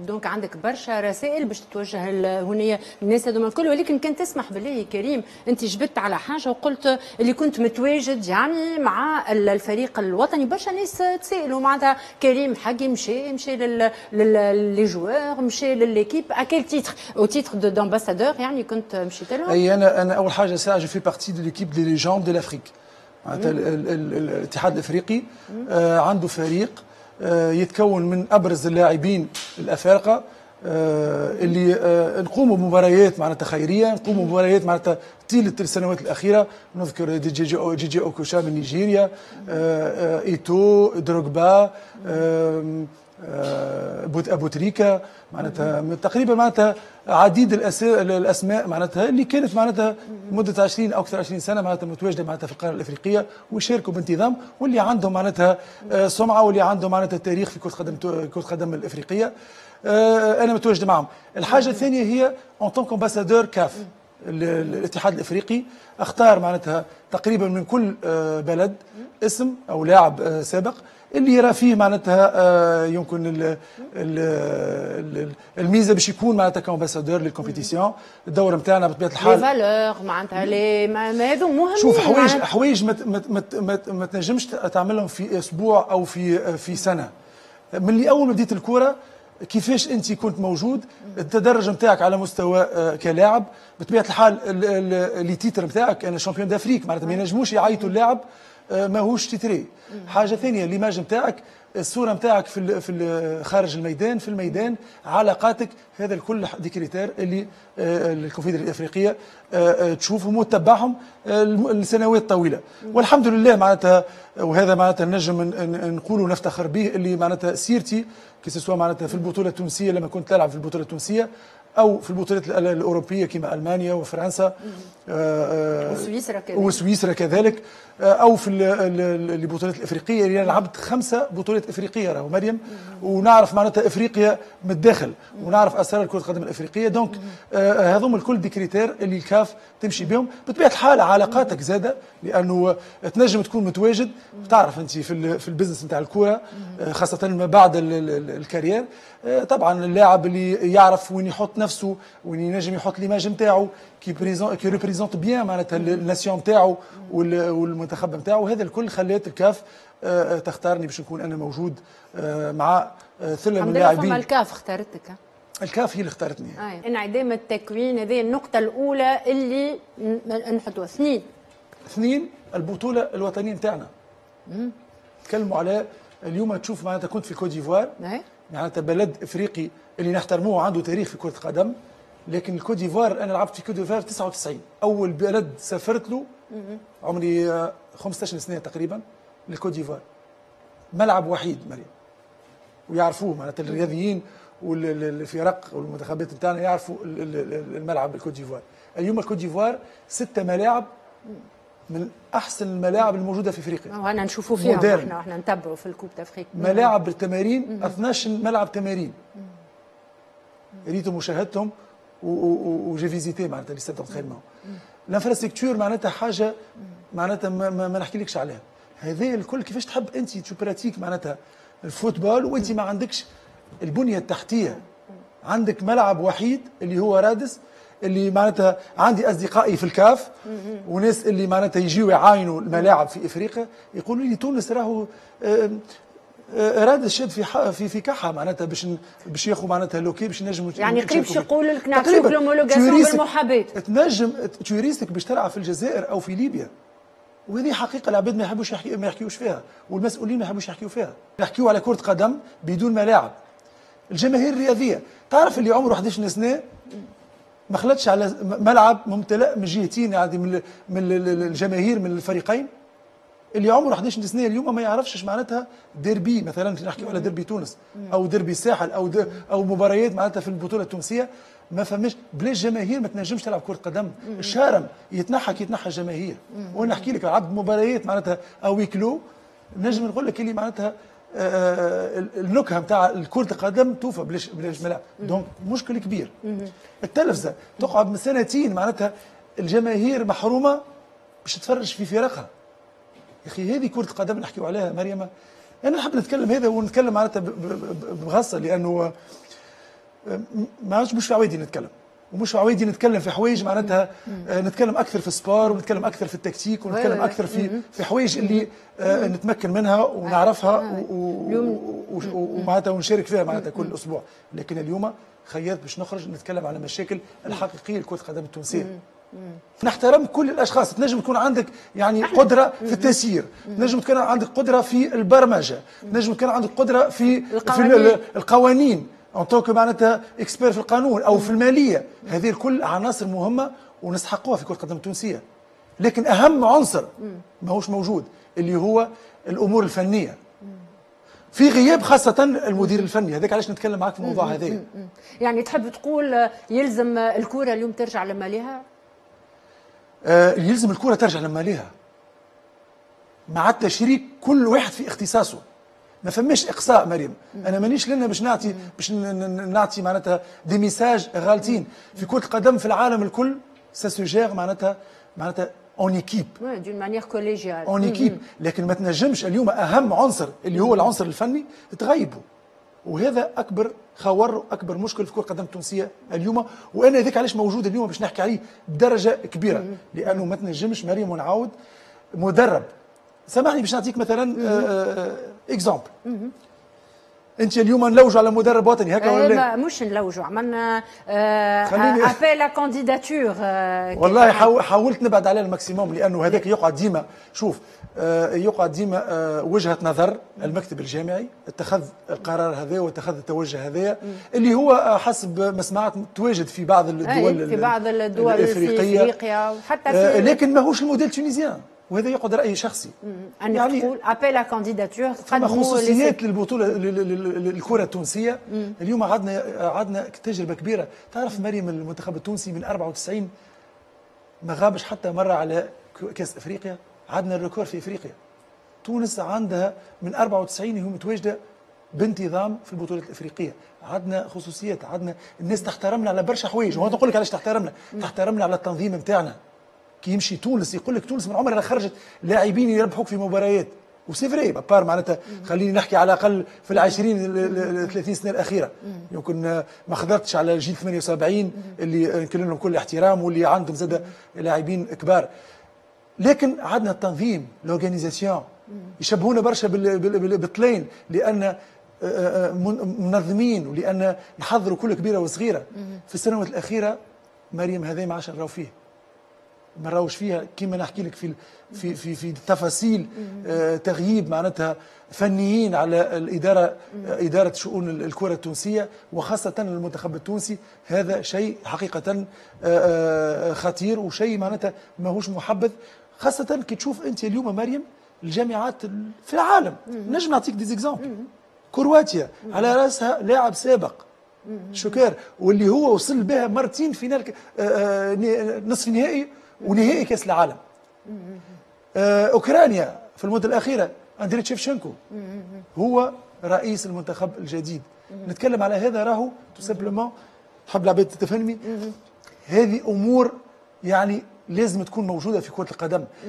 دونك عندك برشا رسائل باش تتوجه هنا الناس هذوما الكل، ولكن كان تسمح بالله كريم انت جبت على حاجه وقلت اللي كنت متواجد يعني مع الفريق الوطني. برشا ناس تسالوا معناتها كريم حقي مشى لي جوار، مشى لليكيب اكيل تيتر او تيتر دامباسادور، يعني كنت مشيت لهم. اي انا اول حاجه ساعه جو في بارتي دو ليكيب دي ليجوند دو لافريك. معناتها الاتحاد الافريقي عنده فريق يتكون من ابرز اللاعبين الافارقه اللي نقوموا بمباريات معناتها خيريه، نقوموا بمباريات معناتها طيله السنوات الاخيره. نذكر جي جي اوكوشا من نيجيريا، ايتو، دروغبا، ابو تريكا، معناتها تقريبا معناتها عديد الاسماء معناتها اللي كانت معناتها مده 20 او اكثر 20 سنه معناتها متواجده معناتها في القاره الافريقيه ويشاركوا بانتظام، واللي عندهم معناتها سمعه واللي عندهم معناتها تاريخ في كره القدم الافريقيه. انا متواجد معهم. الحاجه الثانيه هي اون طونك امباسادور كاف، الاتحاد الافريقي اختار معناتها تقريبا من كل بلد اسم او لاعب سابق اللي يرى فيه معناتها يمكن الميزه باش يكون معناتها كامباسادور للكومبيتيسيون. الدوره نتاعنا بطبيعه الحال لي فالور معناتها هذو مهمين. شوف حوايج ما تنجمش تعملهم في اسبوع او في سنه. من اللي اول ما بديت الكره كيفاش انت كنت موجود، التدرج نتاعك على مستوى كلاعب. بطبيعه الحال لي تيتر نتاعك انا شامبيون دافريك، معناتها ما ينجموش يعيطوا اللاعب ماهوش تيتري. حاجه ثانيه ليماج نتاعك، الصوره نتاعك في خارج الميدان، في الميدان، علاقاتك، هذا الكل دي كريتير اللي الكونفدراليه الافريقيه تشوفهم وتتبعهم لسنوات طويله. والحمد لله معناتها، وهذا معناتها نجم نقولوا نفتخر به، اللي معناتها سيرتي كسوا معناتها في البطوله التونسيه لما كنت تلعب في البطوله التونسيه او في البطولات الاوروبيه كما المانيا وفرنسا وسويسرا كذلك، او في البطولات الافريقيه اللي لعبت 5 بطولات افريقيه راهو مريم، ونعرف معناتها افريقيا من الداخل ونعرف اسرار كره القدم الافريقيه. دونك هذوما الكل دي كريتير اللي الكاف تمشي بهم. بطبيعه الحال علاقاتك زاده، لانه تنجم تكون متواجد، تعرف انت في البزنس نتاع الكره خاصه ما بعد الكارير. طبعا اللاعب اللي يعرف وين يحط نفسه، وين ينجم يحط ليماج نتاعو كي ريبريزونت بيان معناتها الناسيون نتاعو والمنتخب نتاعو. هذا الكل خلات الكاف تختارني باش نكون انا موجود مع ثله من اللاعبين. الكاف اختارتك؟ الكاف هي اللي اختارتني. انعدام التكوين هذه النقطه الاولى اللي نحطوها. 2 البطوله الوطنيه نتاعنا. تكلموا على اليوم تشوف معناتها كنت في كوت ديفوار، معناتها بلد افريقي اللي نحترموه عنده تاريخ في كره القدم، لكن الكوت ديفوار انا لعبت في كوت ديفوار 99 اول بلد سافرت له، عمري 15 سنه تقريبا للكوت ديفوار. ملعب وحيد مريم، ويعرفوه معناتها الرياضيين والفرق والمنتخبات نتاعنا يعرفوا الملعب الكوت ديفوار. اليوم الكوت ديفوار 6 ملاعب من احسن الملاعب الموجوده في افريقيا، وانا نشوفوا فيها احنا نتبعوا في الكوب افريقيا. ملاعب التمارين 12 ملعب تمارين، ريتهم وشاهدتهم وجي فيزيتي معناتها لي ستاد دونترينمون. الانفراستركتور معناتها حاجه معناتها ما نحكيلكش عليها. هذا الكل كيفاش تحب انت تو براتيك معناتها الفوتبول وانت ما عندكش البنيه التحتيه. عندك ملعب وحيد اللي هو رادس، اللي معناتها عندي اصدقائي في الكاف وناس اللي معناتها يجيوا يعاينوا الملاعب في افريقيا يقولوا لي تونس راهو راد الشد في كحه معناتها باش ياخذوا معناتها لوكي باش نجموا يعني قريب باش يقولوا لك نعطيوك لومولوغاسيون بالمحاباه. تنجم توريستك باش تلعب في الجزائر او في ليبيا، وهذه حقيقه العباد ما يحبوش ما يحكيوش فيها، والمسؤولين ما يحبوش يحكيوا فيها. يحكيوا على كره قدم بدون ملاعب. الجماهير الرياضيه تعرف اللي عمره 11 سنه ما خلتش على ملعب ممتلئ من جهتين يعني من الجماهير من الفريقين. اللي عمره 11 سنه اليوم ما يعرفش معناتها ديربي، مثلا نحكيو على ديربي تونس او ديربي الساحل او مباريات معناتها في البطوله التونسيه. ما فهمش بلا جماهير ما تنجمش تلعب كره قدم. الشارم يتنحى الجماهير. وانا نحكي لك لعبت مباريات معناتها او ويكلو، نجم نقول لك اللي معناتها النكهه نتاع كره القدم توفى بلاش ملاعب. دونك مشكل كبير. التلفزه تقعد من سنتين معناتها الجماهير محرومه باش تتفرج في فرقها. يا اخي هذه كره القدم نحكيو عليها مريم. انا نحب نتكلم هذا ونتكلم معناتها بغصه، لانه مش في عوايدي نتكلم، ومش في عوايدي نتكلم في حوايج معناتها نتكلم اكثر في السبار، ونتكلم اكثر في التكتيك، ونتكلم اكثر في حوايج اللي نتمكن منها ونعرفها ومعناتها ونشارك فيها معناتها كل اسبوع. لكن اليوم خيرت باش نخرج نتكلم على المشاكل الحقيقيه لكره القدم التونسيه. نحترم كل الاشخاص، تنجم تكون عندك يعني قدره في التسيير، تنجم تكون عندك قدره في البرمجه، تنجم تكون عندك قدره في القوانين ان توك معناتها اكسبير في القانون او في الماليه. هذه الكل عناصر مهمه ونستحقوها في كره القدم التونسيه. لكن اهم عنصر ماهوش موجود اللي هو الامور الفنيه، في غياب خاصة المدير الفني. هذاك علاش نتكلم معك في الموضوع هذا. يعني تحب تقول يلزم الكرة اليوم ترجع لمالها؟ يلزم الكرة ترجع لمالها مع التشريك كل واحد في اختصاصه. ما فماش اقصاء مريم. انا مانيش لنا باش نعطي معناتها دي ميساج غالطين. في كرة القدم في العالم الكل ساسوجير معناتها اون ايكيب، دون مانيير كوليجيال اون ايكيب. لكن ما تنجمش اليوم اهم عنصر اللي هو العنصر الفني تغيبه، وهذا اكبر خور واكبر مشكل في كره القدم التونسيه اليوم. وانا هذاك علاش موجود اليوم باش نحكي عليه بدرجه كبيره، لانه ما تنجمش مريم ونعاود مدرب. سامحني باش نعطيك مثلا اكزامبل. انت اليوم نلوجوا على مدرب وطني هكا ولا لا؟ مش نلوجوا، عملنا ابيل كانديداتور. والله حاولت نبعد عليه الماكسيموم، لانه هذاك يقعد ديما شوف يقعد ديما وجهه نظر المكتب الجامعي اتخذ القرار هذا واتخذ التوجه هذا اللي هو حسب ما سمعت تواجد في بعض الدول الافريقيه وحتى في لكن ماهوش الموديل التونسيان، وهذا يقعد رأي شخصي. يعني تقول ابيل كانديداتور فما خصوصيات للبطوله للكره التونسيه. اليوم عندنا تجربه كبيره. تعرف مريم المنتخب التونسي من 94 ما غابش حتى مره على كاس افريقيا. عندنا الريكور في افريقيا. تونس عندها من 94 هي متواجده بانتظام في البطولات الافريقيه. عندنا خصوصيات، عندنا الناس تحترمنا على برشا حوايج. وانا نقول لك علاش تحترمنا على التنظيم نتاعنا. كي يمشي تونس يقول لك تونس من عمرها خرجت لاعبين يربحوك في مباريات، وسي فري بار معناتها خليني نحكي على الاقل في ال20 30 سنه الاخيره. يمكن ما خضرتش على جيل 78 اللي نكلم لهم كل احترام واللي عندهم زاد لاعبين كبار. لكن عندنا التنظيم لورغانيزاسيون يشبهونا برشا بالطلين، لان منظمين ولان نحضروا كل كبيره وصغيره. في السنوات الاخيره مريم هذا ما عادش نراو فيه، ما نراوش فيها كيما نحكي لك في تفاصيل تغييب معناتها فنيين على الاداره، اداره شؤون الكره التونسيه وخاصه المنتخب التونسي. هذا شيء حقيقه خطير وشيء معناتها ماهوش محبذ، خاصه كي تشوف انت اليوم مريم الجامعات في العالم. نجم نعطيك دي زيكزامبل. كرواتيا على راسها لاعب سابق شوكير، واللي هو وصل بها مرتين فينال نصف نهائي ونهائي كاس العالم. اوكرانيا في المده الاخيره اندري تشيفشنكو هو رئيس المنتخب الجديد. نتكلم على هذا راهو تو سامبلومون. تحب العباد تفهمني؟ هذه امور يعني لازم تكون موجوده في كره القدم.